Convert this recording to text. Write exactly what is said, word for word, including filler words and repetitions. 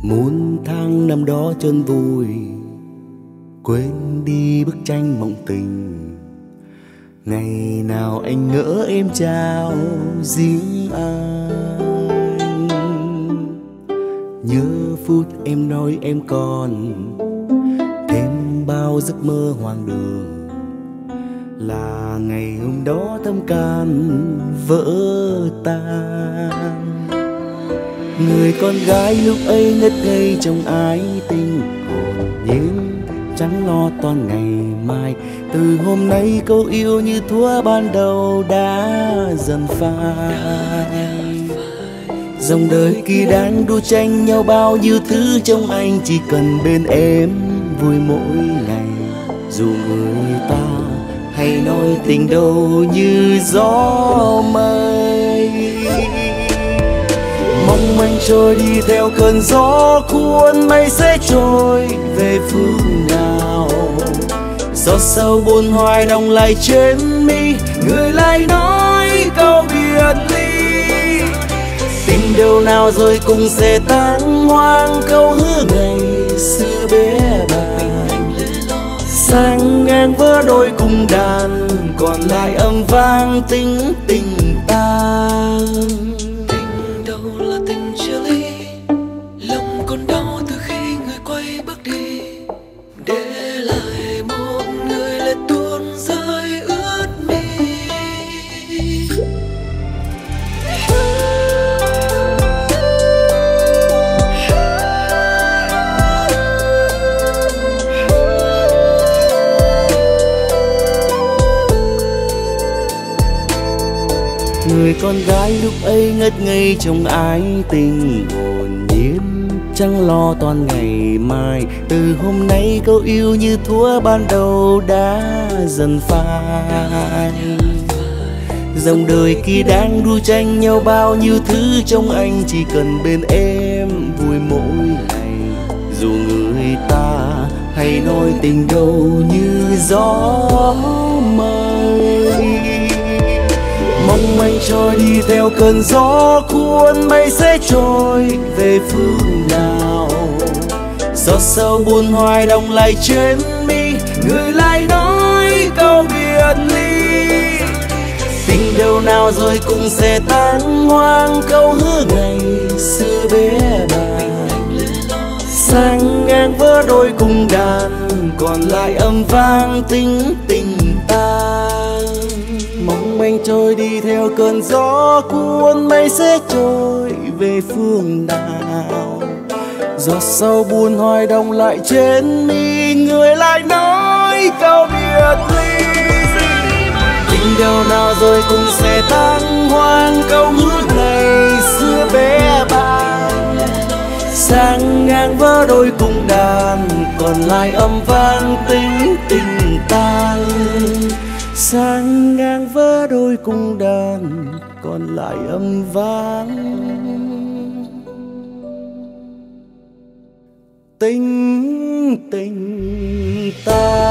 Muôn tháng năm đó chôn vùi, quên đi bức tranh mộng tình. Ngày nào anh ngỡ em trao riêng anh, nhớ phút em nói em còn thêm bao giấc mơ hoang đường. Là ngày hôm đó tâm can vỡ tan. Người con gái lúc ấy ngất ngây trong ái tình, hồn nhiên chẳng lo toan ngày mai. Từ hôm nay câu yêu như thuở ban đầu đã dần phai. Dòng đời kỳ đang đua tranh nhau bao nhiêu thứ trong anh, chỉ cần bên em vui mỗi ngày. Dù người ta hay nói tình đâu như gió mây, mong manh trôi đi theo cơn gió cuốn mây sẽ trôi về phương nào. Gió sâu buồn hoài đong lại trên mi, người lại nói câu biệt ly. Tình đâu nào rồi cũng sẽ tan hoang, câu hứa ngày xưa bé bàng. Sang ngang vỡ đôi cùng đàn, còn lại âm vang tính tình ta. Người con gái lúc ấy ngất ngây trong ái tình, hồn nhiên chẳng lo toan ngày mai. Từ hôm nay câu yêu như thuở ban đầu đã dần phai. Dòng đời kia đang đua tranh nhau bao nhiêu thứ trong anh, chỉ cần bên em vui mỗi ngày. Dù người ta hay nói tình đâu như gió mây, mong manh trôi đi theo cơn gió cuốn mây sẽ trôi về phương nào. Gió sâu buồn hoài đong lại trên mi, người lại nói câu biệt ly. Tình đâu nào rồi cũng sẽ tan hoang, câu hứa ngày xưa bé bàng. Sang ngang vỡ đôi cùng đàn, còn lại âm vang tính tình ta. Mong manh trôi đi theo cơn gió cuốn mây sẽ trôi về phương nào. Gió sâu buồn hoài đong lại trên mi, người lại nói câu biệt ly. Tình đâu nào rồi cũng sẽ tan hoang, câu hứa ngày xưa bé bàng. Sang ngang vỡ đôi cùng đàn, còn lại âm vang tính tình ta. Sang ngang vỡ đôi cùng đàn, còn lại âm vang tình tình ta.